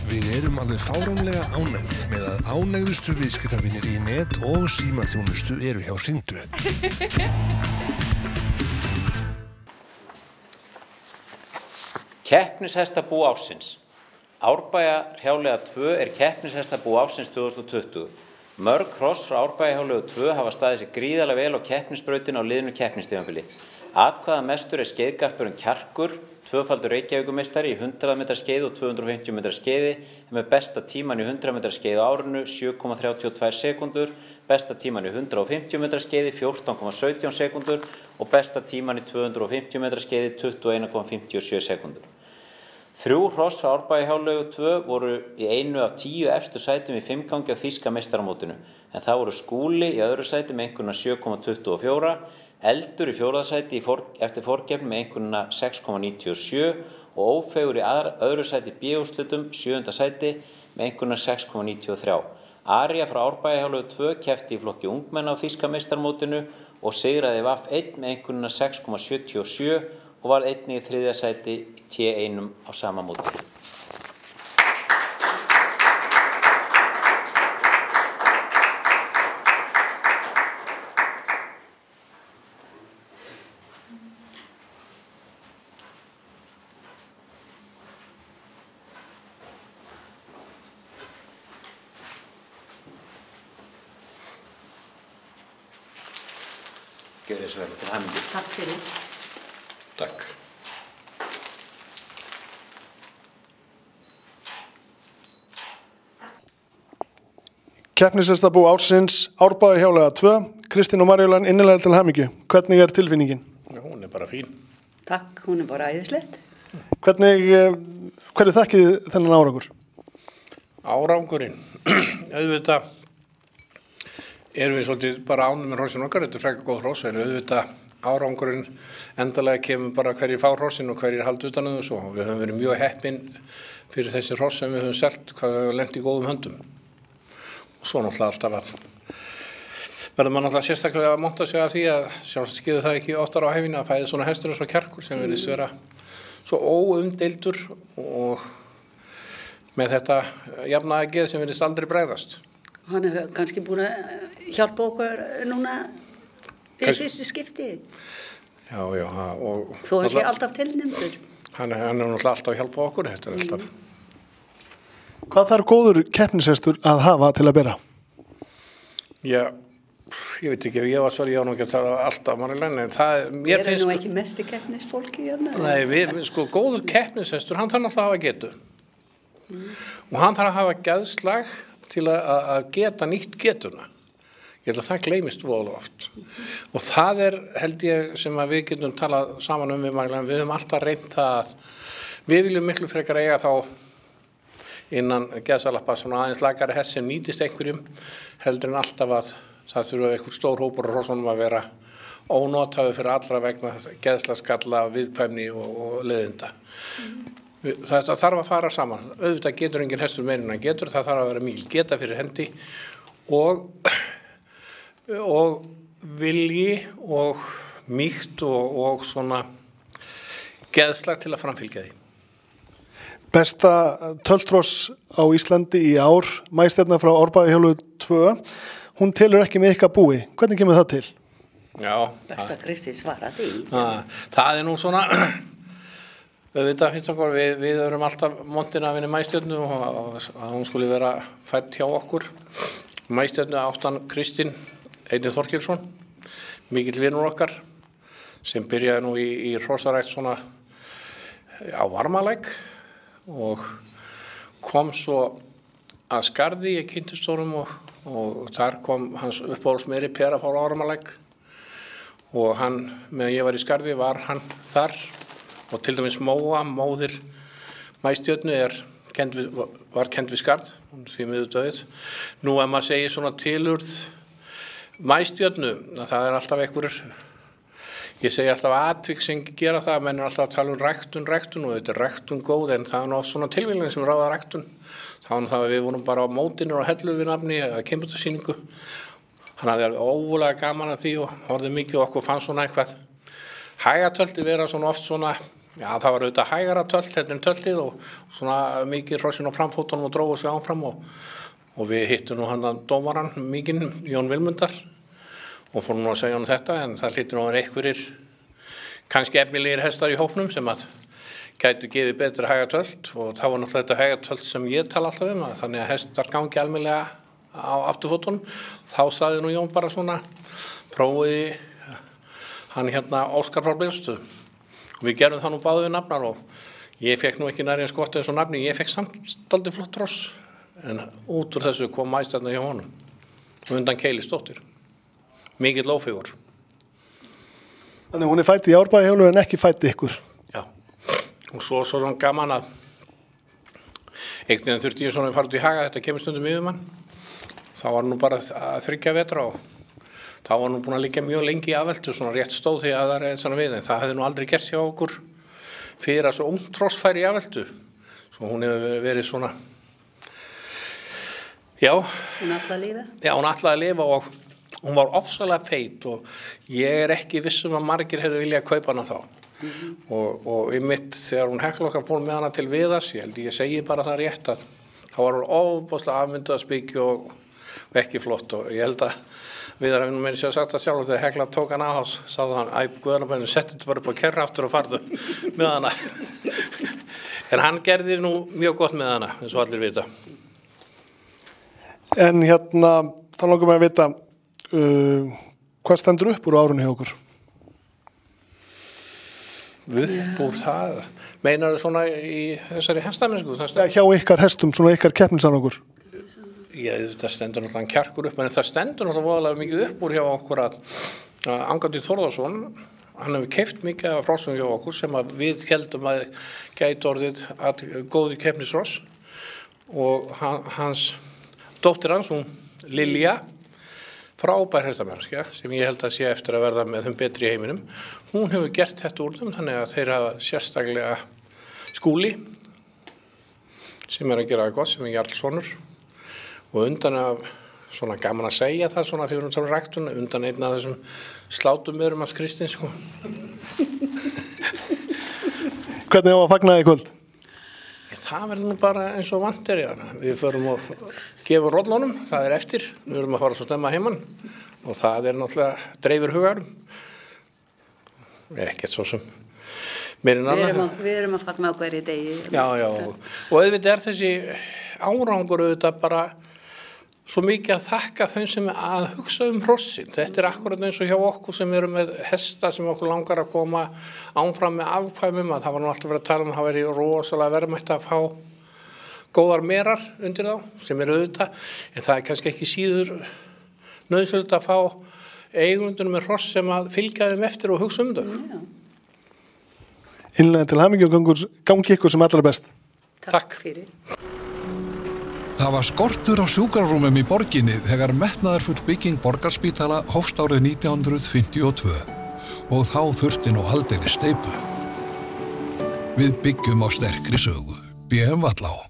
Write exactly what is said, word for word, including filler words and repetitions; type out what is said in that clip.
Við erum alveg fáránlega ánægð með að ánægðustu viðskiptavinir í net og símaþjónustu eru hjá Hringdu. Keppnishestabú ársins. Árbæjarhjáleiga tvö er keppnishestabú ársins tvö þúsund tuttugu. Mörg hross frá Árbæjarhjáleigu tvö hafa staðið sig gríðarlega vel á keppnisbrautinni á liðnu keppnistímabili. Atkvæðamestur er skeiðgarpurinn Kjarkur, tvöfaldur Reykjavíkurmeistari í hundrað metra skeiði og tvö hundruð og fimmtíu metra skeiði, með besta tíman í hundrað metra skeiði á árinu sjö komma þrjátíu og tvær sekúndur, besta tíman í hundrað og fimmtíu metra skeiði fjórtán komma sautján sekúndur og besta tíman í tvö hundruð og fimmtíu metra skeiði tuttugu og einn komma fimmtíu og sjö sekúndur. Þrjú hross frá Árbæjarhjáleigu tvö voru í einu af tíu efstu sætum í fimmgangi á þýska meistaramótinu, en það voru Skúli í öðru sæti með einkunna sjö komma tuttugu og fjögur, Eldur í fjórða sæti í for, eftir forkeppni með einkunna sex komma níutíu og sjö og Ófeigur í aðra, öðru sæti B-úrslitum sjöunda sæti með einkunna sex komma níutíu og þrjú. Aría frá Árbæjarhjáleigu tvö keppti í flokki ungmenna á þýska meistaramótinu og sigraði V einn með einkunna sex komma sjötíu og sjö og var einnig í þriðja sæti í T eins á sama móti. Gjörðu svo vel, til hamingju. Takk fyrir. Takk. Keppnishestabú ársins, Árbæjarhjáleiga tvö, Kristín og Marjólín innilega til hamingju. Hvernig er tilfinningin? Já, hún er bara fín. Takk, hún er bara æðislegt. Hvernig, hverju þakkið þið þennan árangur? Árangurinn, auðvitað erum við svolítið bara ánum með hrossin okkar, þetta er frekar góð hross, en auðvitað árangurinn endalega kemur bara hverjir fá hrossin og hverjir halda utan um þessu og við höfum verið mjög heppin fyrir þessi hross sem við höfum selt, hvað við höfum lent í góðum höndum. Og svo náttúrulega alltaf að verður maður náttúrulega sérstaklega að monta sig af því að sjálfsagt skeiður það ekki oftar á hæfinni að fæði svona hestur eins og Kjarkur sem virðist vera svo óumdeildur og með þetta jafnaða geð sem virðist aldrei bregðast. Hann er kannski búin að hjálpa okkur núna í fyrsta skipti. Já, já. Og þó hann sé alltaf tilnefndur. Hann er, hann er náttúrulega alltaf að hjálpa okkur, þetta er alltaf. Hvað þarf góður keppnishestur að hafa til að bera? Já, ég veit ekki ef ég var svar, ég á nú ekki að tala alltaf Marjólín, en það er... Við erum nú ekki mest í keppnisfólki hérna. Nei, við, sko, góður keppnishestur, hann þarf náttúrulega að hafa getu. Mm. Og hann þarf að hafa geðslag til að, að geta nýtt getuna. Ég held að það gleymist voðalega oft. Og það er, held ég, sem að við getum talað saman um við Marjólín, við höfum alltaf reynt það að við viljum miklu frekar eiga þá innan geðsalappa svona aðeins lagari hest sem nýtist einhverjum heldur en alltaf að það þurfa einhver stór hópur á hrossunum að vera ónotaður fyrir allra vegna geðslaskalla, viðkvæmni og, og leiðinda. Mm. Þetta þarf að fara saman. Auðvitað getur engin hestur meira en hann getur, það þarf að vera mikil geta fyrir hendi og, og vilji og mýkt og, og svona geðslag til að framfylgja því. Besta töltross á Íslandi í ár, Maístjarna frá Árbæjarhjáleigu tvö, hún telur ekki með ykkar búi. Hvernig kemur það til? Já. Besta Kristín svara því. Það, það er nú svona, auðvitað finnst okkur, við, við erum alltaf montin af henni Maístjarnu og að hún skuli vera fædd hjá okkur. Maístjarnu áttan Kristín Einar Þorkelsson, mikill vinur okkar, sem byrjaði nú í, í hrossarækt svona á Varmalæk. Og kom svo að Skarði, ég kynntist honum og, og þar kom hans uppáhaldsmeiri Pera frá Varmalæk og hann, meðan ég var í Skarði, var hann þar og til dæmis Móa, móðir Maístjörnu, er kend við, var kend við Skarð, hún er því miður döið. Nú ef maður segir svona tilurð Maístjörnu, það er alltaf einhverjur. Ég segi alltaf atvik sem gera það, menn er alltaf að tala um ræktun, ræktun og þetta er ræktun góð en það er oft svona tilvíðlega sem ráða ræktun. Það var það að við vorum bara á mótinu og hellu við nafni að kynbútasýningu. Hann hafði óvulega gaman að því og horfði mikið og okkur fann svona eitthvað hægatöldi vera svona oft svona Já, það var auðvitað hægara tölt, þetta er töltið og svona mikið hrossin á framfótunum og dróðu sig áfram og, og við hittum nú hann að dómaran mikinn, Jón Vilmundar og fórum nú að segja hann þetta en það hlýtur nú að vera einhverjir kannski efnilegir hestar í hópnum sem að gætu gefið betur hægatöld og það var náttúrulega þetta hægatöld sem ég tala alltaf um að þannig að hestar gangi almennilega á afturfótunum. Þá sagði nú Jón bara svona, prófiði hann hérna Óskar frá Bylstu og við gerum það nú báðu við nafnar og ég fekk nú ekki nærið eins gott eins og nafni, ég fekk samt dálítið flott hross en út úr þessu kom mæstjarna hjá honum og undan Keilisdóttir, mikill ófeigur. Þannig hún er fætt í Árbæjarhjálu en ekki fætt ykkur. Já, og svo svo svona gaman að einhvern veginn þurfti ég svona að fara út í Haga, þetta kemur stundum yfir mann. Það var nú bara að þriggja vetra og það var nú búin að liggja mjög lengi í aðveltu, svona rétt stóð því að það er svona við, en það hefði nú aldrei gert hjá okkur fyrir að svo ungt hross færi í aðveltu. Svo hún hefur verið svona, já. Hún ætlaði að lifa? Já, hún ætlaði að lifa og hún var ofsalega feit og ég er ekki vissum að margir hefðu viljað kaupa hana þá. Mm-hmm. Og, og í mitt, þegar hún Hekla okkar fór með hana til Viðars, ég held ég segi bara það rétt að þá var hún ofboðslega afmynduð að spíkja og, og ekki flott og ég held að Viðar hefði nú meira sér sagt það sjálf þegar Hekla tók hann á, sagði hann, æ, guðanabæðinu, setti þetta bara upp á kerra aftur og farðu með hana. En hann gerði nú mjög gott með hana, eins og allir vita. En hérna, þá langar mig að vita, uh, hvað stendur upp úr árunni hjá okkur? Upp úr það? Meinar þau svona í þessari hestamennsku? Ja, hjá ykkar hestum, svona ykkar keppnisanokkur. Já, það stendur náttúrulega kjarkur upp, en það stendur náttúrulega voðalega mikið upp úr hjá okkur að, að Angandi Þórðarsson, hann hefur keypt mikið af hrossum hjá okkur sem að við heldum að gæti orðið að góði keppnisross og hann, hans dóttir hans, hún Lilja, frábær hestamennskja sem ég held að sé eftir að verða með þeim betri í heiminum. Hún hefur gert þetta úr þeim þannig að þeir hafa sérstaklega Skúli sem er að gera það gott, sem er Jarlssonur og undan af, svona gaman að segja það svona því við erum saman ræktun, undan einn af þessum slátumöðurum hans Kristins sko. Hvernig á að fagna í kvöld? Það verður nú bara eins og vant er hérna. Við förum og gefum rollunum, það er eftir, við erum að fara svo stemma heimann og það er náttúrulega dreifir hugarum. Ekkert svo sem meir en annað. Við erum að, við erum að fagna á hverju degi. Já, já, og, og auðvitað er þessi árangur auðvitað bara svo mikið að þakka þeim sem að hugsa um hrossin. Þetta er akkurat eins og hjá okkur sem eru með hesta sem okkur langar að koma ánfram með afkvæmum að það var nú alltaf verið að tala um að það veri rosalega verðmætt að fá góðar merar undir þá sem eru auðvitað en það er kannski ekki síður nauðsynlegt að fá eigundunum með hross sem að fylgja þeim eftir og hugsa um þau. Innlega til hamingju og gangi ykkur sem allra best. Takk, Takk fyrir. Það var skortur á sjúkrarúmum í borginni þegar metnaðarfull bygging Borgarspítala hófst árið nítján hundruð fimmtíu og tvö og þá þurfti nú aldeilis steypu. Við byggjum á sterkri sögu, B M Vallá.